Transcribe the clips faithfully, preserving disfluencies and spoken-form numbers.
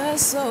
eso.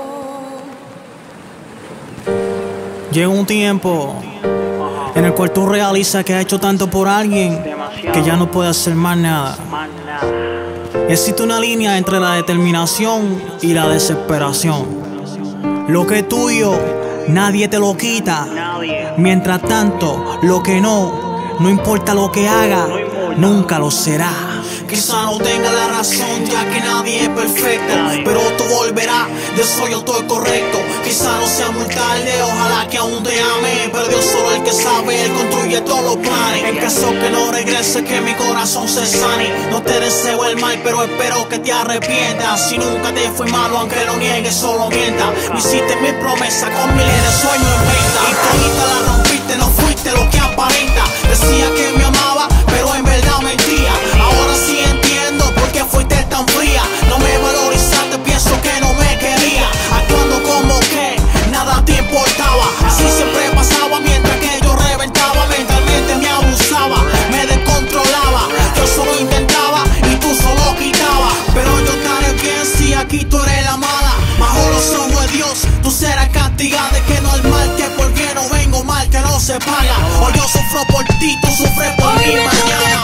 Llega un tiempo en el cual tú realizas que has hecho tanto por alguien que ya no puedes hacer más nada. Existe una línea entre la determinación y la desesperación. Lo que es tuyo, nadie te lo quita. Mientras tanto, lo que no, no importa lo que haga, nunca lo será. Quizá no tenga la razón, ya que nadie es perfecto, pero tú volverás, de eso yo estoy correcto. Quizá no sea muy tarde, ojalá que aún te ame, pero Dios solo el que sabe, Él construye todos los planes. En caso que no regrese, que mi corazón se sane. No te deseo el mal, pero espero que te arrepientas. Si nunca te fui malo, aunque lo niegues, solo mienta. Me hiciste mi promesa con miles de sueños en venta, y todita la rompiste, no fuiste lo que aparenta. Decía que me amaba, pero en verdad mentía. Ahora sí entiendo por qué fuiste tan fría. No me valorizaste, pienso que no me quería. Actuando como que nada te importaba. Así siempre pasaba mientras que yo reventaba. Mentalmente me abusaba, me descontrolaba. Yo solo intentaba y tú solo quitabas. Pero yo estaré bien si aquí tú eres la mala. Bajo los ojos de Dios tú serás castigada. De que no es mal que por bien no vengo mal que no se paga. Hoy yo sufro por ti, tú sufres por mí mañana.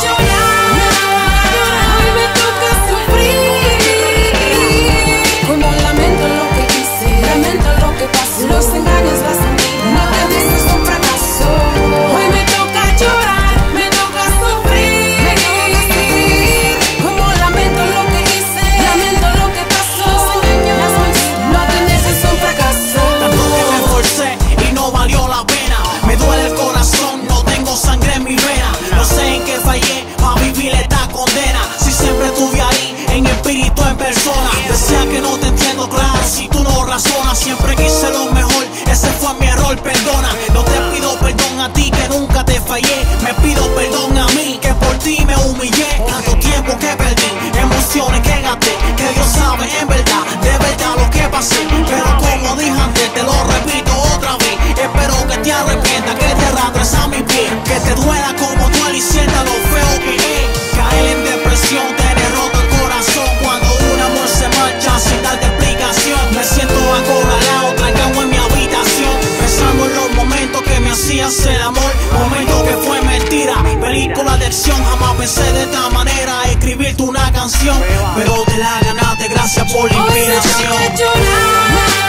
Los engaños, las mentiras, no te dices un fracaso. Hoy me toca llorar, me toca sufrir, me toca sufrir. Como lamento lo que hice, lamento lo que pasó. Los engaños, las mentiras, no te dices un fracaso. Tanto que me esforcé y no valió la pena. Me duele el corazón, no tengo sangre en mi vena. No sé en qué fallé para vivir esta condena. Si siempre estuve ahí, en espíritu, en persona. Decía que no te entiendo, claro, si tú no razonas. Siempre quise lo mejor, ese fue mi error, perdona. No te pido perdón a ti que nunca te fallé. Me pido perdón a mí que por ti me humillé. Tanto tiempo que perdí, emociones que gasté, que Dios sabe en verdad, de verdad lo que pasé. Pero como dije antes, te lo repito otra vez. Espero que te arrepientas, que te arrastres a mi pie, que te duela como duele y sienta lo feo que es. Caer en depresión, tener roto el corazón cuando un amor se marcha sin darte explicación. Me siento acorralado, trancado en mi habitación, pensando en los momentos que me hacías el amor. Momentos que fue mentira, película de acción. Jamás pensé de esta manera escribirte una canción, pero te la ganaste, gracias por la inspiración. Hoy me toca llorar,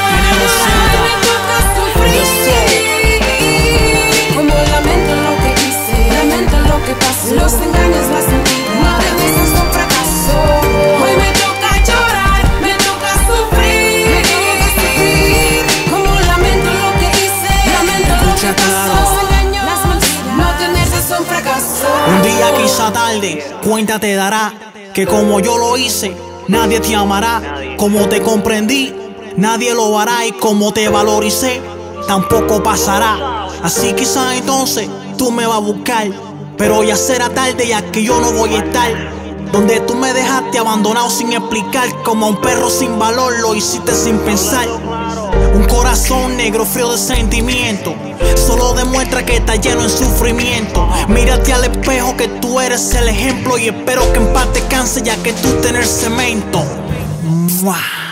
me toca sufrir. Como lamento lo que hice, lamento lo que pasó. Los engaños, las mentiras, no te dices un fracaso. Hoy me toca llorar, me toca sufrir, me toca sufrir. Como lamento lo que hice, lamento lo que pasó. Los engaños, las mentiras, no te dices un fracaso. Un día quizá tarde, cuenta te dará que como yo lo hice, nadie te amará. Como te comprendí, nadie lo hará. Y como te valoricé, tampoco pasará. Así quizá entonces tú me vas a buscar, pero ya será tarde, ya que yo no voy a estar donde tú me dejaste abandonado sin explicar. Como a un perro sin valor lo hiciste sin pensar. Un corazón negro frío de sentimiento solo demuestra que está lleno en sufrimiento. Mírate al espejo que tú eres el ejemplo, y espero que en paz te canse ya que tú tienes cemento. ¡Mua!